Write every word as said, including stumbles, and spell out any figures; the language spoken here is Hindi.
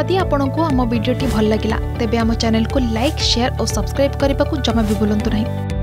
जदि आपंक आम भिडी भल लगा तेब आम चैनल को लाइक शेयर और सब्सक्राइब करने को जमा भी भूलु नहीं।